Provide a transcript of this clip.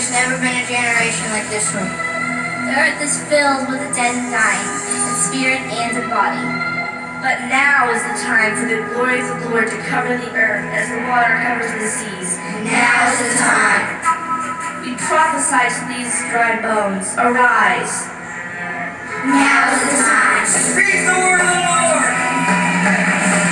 there's never been a generation like this one. The earth is filled with the dead and dying, in spirit and in body. But now is the time for the glory of the Lord to cover the earth as the water covers the seas. Now is the time. We prophesy to these dry bones, arise. Now is the time. Speak the word of the Lord!